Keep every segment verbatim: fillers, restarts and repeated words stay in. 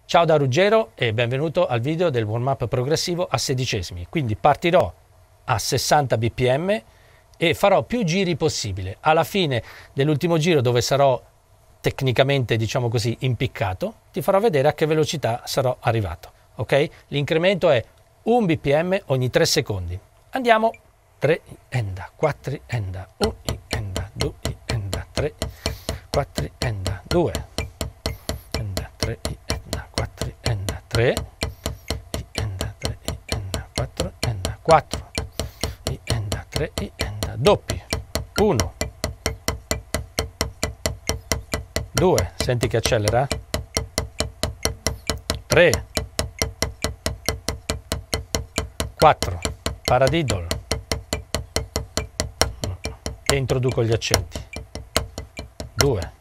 Ciao da Ruggero e benvenuto al video del warm-up progressivo a sedicesimi. Quindi partirò a sessanta bpm e farò più giri possibile. Alla fine dell'ultimo giro, dove sarò tecnicamente, diciamo così, impiccato, ti farò vedere a che velocità sarò arrivato. Ok? L'incremento è un bpm ogni tre secondi. Andiamo. tre enda, quattro enda, uno enda, due enda, tre, quattro enda, due enda, tre enda, quattro enda, tre enda, tre enda, quattro enda, quattro enda, tre enda, doppi, uno, due, senti che accelera, tre, quattro, paradiddle, e introduco gli accenti, due,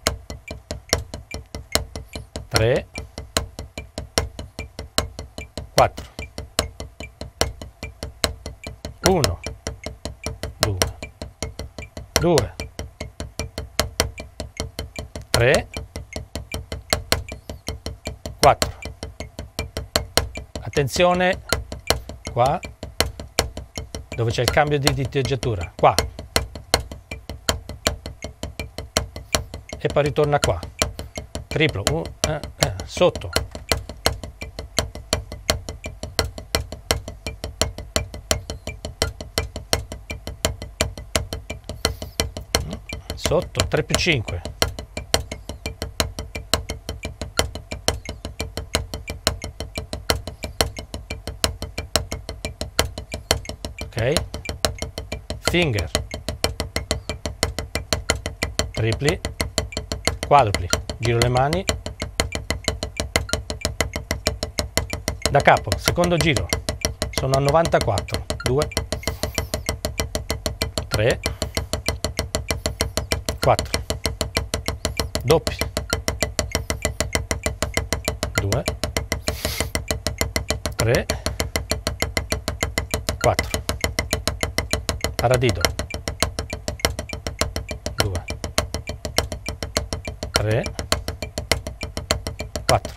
tre, quattro, uno, due, due, tre, quattro. Attenzione qua, dove c'è il cambio di diteggiatura, qua. E poi ritorna qua, triplo, uh, eh, eh, sotto, sotto, tre più cinque, ok, finger, tripli, quadrupli, giro le mani, da capo, secondo giro, sono a novantaquattro, due, tre, quattro, doppi, due, tre, quattro, paradiddle, due, tre, quattro,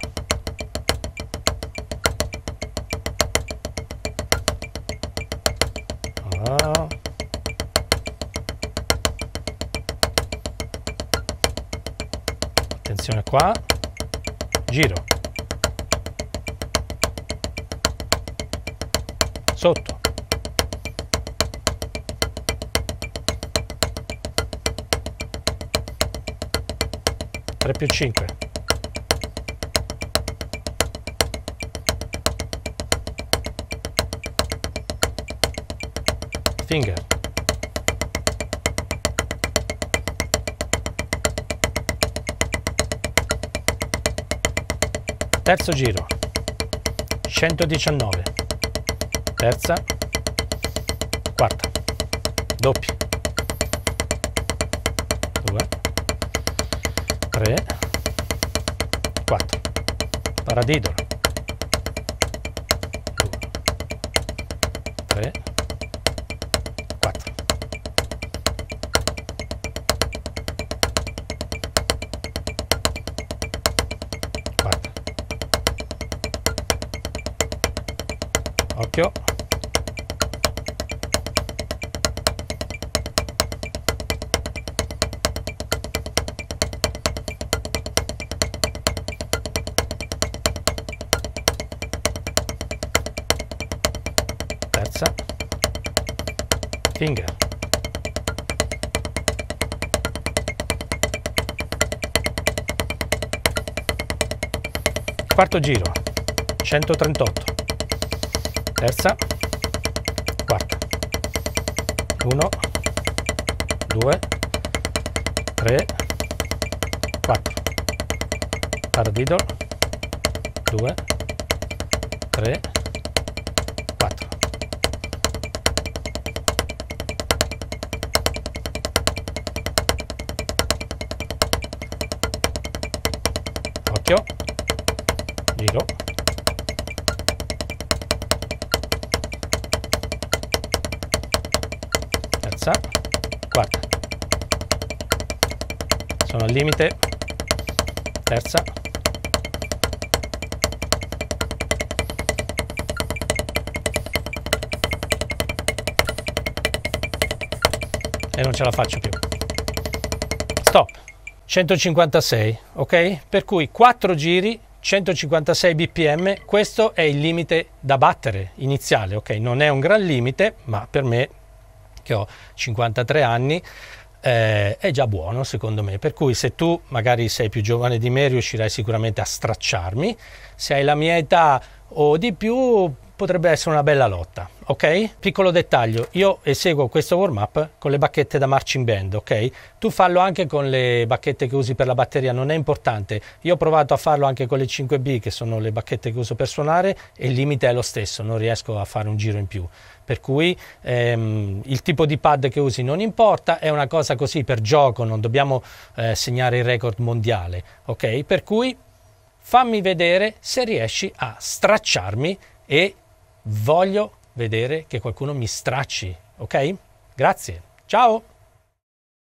oh. Attenzione qua, giro, sotto, tre più cinque, finger, terzo giro, centodiciannove, terza, quarta, doppi, due, tre, quattro, paradiddle, due, tre, quattro, quattro, occhio, terza, finger, quarto giro, centotrentotto, terza, quarta, uno, due, tre, quattro, paradiddle, due, tre, quattro, occhio, giro, terza, quarta, sono al limite, terza, e non ce la faccio più. Stop. centocinquantasei, ok? Per cui quattro giri, centocinquantasei bpm, questo è il limite da battere iniziale, ok? Non è un gran limite, ma per me, che ho cinquantatré anni, eh, è già buono secondo me. Per cui se tu magari sei più giovane di me riuscirai sicuramente a stracciarmi, se hai la mia età o di più potrebbe essere una bella lotta, ok? Piccolo dettaglio, io eseguo questo warm up con le bacchette da marching band, ok? Tu fallo anche con le bacchette che usi per la batteria, non è importante. Io ho provato a farlo anche con le cinque B, che sono le bacchette che uso per suonare, e il limite è lo stesso, non riesco a fare un giro in più. Per cui ehm, il tipo di pad che usi non importa, è una cosa così per gioco, non dobbiamo eh, segnare il record mondiale, ok? Per cui fammi vedere se riesci a stracciarmi, e voglio vedere che qualcuno mi stracci, ok? Grazie, ciao!